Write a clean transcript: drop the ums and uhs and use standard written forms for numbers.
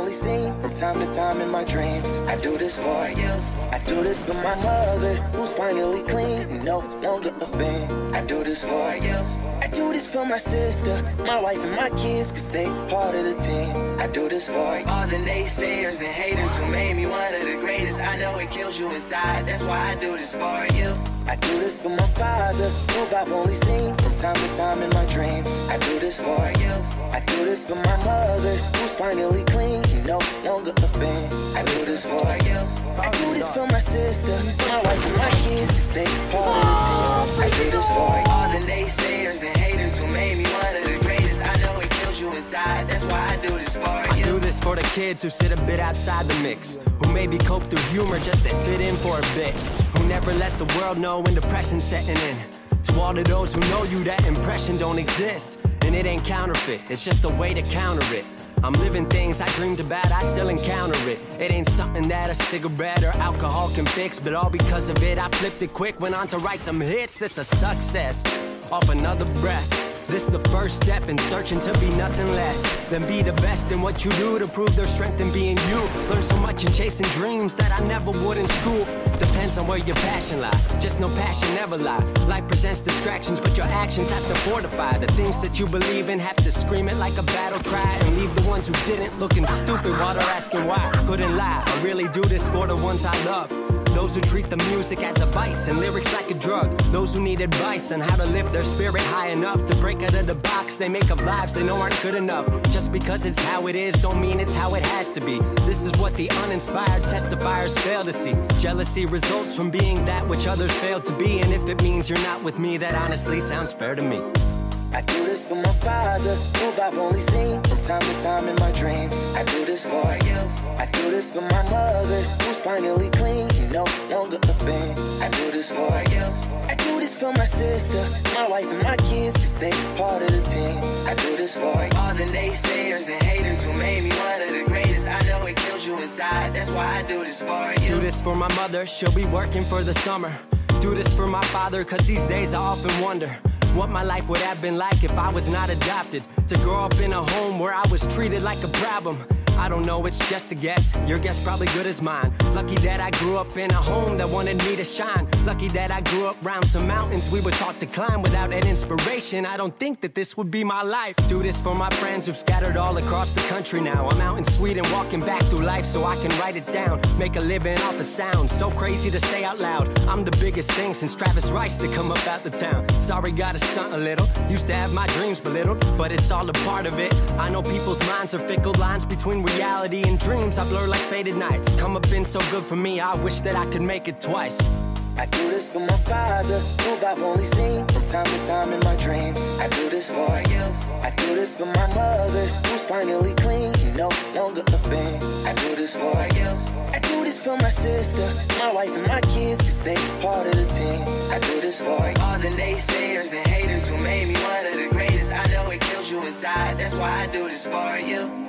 only seen from time to time in my dreams. I do this for you. I do this for my mother, who's finally clean, no longer a fan. I do this for you. I do this for my sister, my wife and my kids, cause they part of the team. I do this for all the naysayers and haters who made me one of the greatest. I know it kills you inside, that's why I do this for you. I do this for my father, who I've only seen from time to time in my dreams. I do this for you. I do this for my mother, who's finally clean, no longer a fan. I do this for you. I do this for my sister, my wife and my kids, cause they part of the team. I do this for all the naysayers and haters who made me one of the greatest. I know it kills you inside, that's why I do this for you. I do this for the kids who sit a bit outside the mix, who maybe cope through humor just to fit in for a bit, who never let the world know when depression's setting in. To all of those who know you, that impression don't exist, and it ain't counterfeit, it's just a way to counter it. I'm living things I dreamed about, I still encounter it. It ain't something that a cigarette or alcohol can fix, but all because of it I flipped it quick, went on to write some hits. This a success, off another breath. This the first step in searching to be nothing less than be the best in what you do, to prove their strength in being you. Learn so much in chasing dreams that I never would in school. Depends on where your passion lie, just no passion never lie. Life presents distractions, but your actions have to fortify the things that you believe in. Have to scream it like a battle cry, and leave the ones who didn't looking stupid while they're asking why. Couldn't lie, I really do this for the ones I love, those who treat the music as a vice and lyrics like a drug, those who need advice on how to lift their spirit high enough to break out of the box they make up lives they know aren't good enough. Just because it's how it is don't mean it's how it has to be. This is what the uninspired testifiers fail to see. Jealousy results from being that which others fail to be, and if it means you're not with me, that honestly sounds fair to me. I do this for my father, who I've only seen from time to time in my dreams. I do this for you. I do this for my mother, who's finally clean, no longer a fan. I do this for you. I do this for my sister, my wife and my kids, cause they part of the team. I do this for all the naysayers and haters who made me one of the greatest. I know it kills you inside, that's why I do this for you. Do this for my mother, she'll be working for the summer. Do this for my father, cause these days I often wonder what my life would have been like if I was not adopted. To grow up in a home where I was treated like a problem, I don't know, it's just a guess. Your guess probably good as mine. Lucky that I grew up in a home that wanted me to shine. Lucky that I grew up round some mountains we were taught to climb. Without that inspiration, I don't think that this would be my life. Do this for my friends who've scattered all across the country now. I'm out in Sweden walking back through life so I can write it down. Make a living off the sound, so crazy to say out loud. I'm the biggest thing since Travis Rice to come up out the town. Sorry, gotta stunt a little. Used to have my dreams belittled, but it's all a part of it. I know people's minds are fickle, lines between reality and dreams I blur like faded nights. Come up been so good for me, I wish that I could make it twice. I do this for my father, who I've only seen from time to time in my dreams. I do this for you. I do this for my mother, who's finally clean, no longer a fan. I do this for you. I do this for my sister, my wife and my kids, cause they part of the team. I do this for all the naysayers and haters who made me one of the greatest. I know it kills you inside, that's why I do this for you.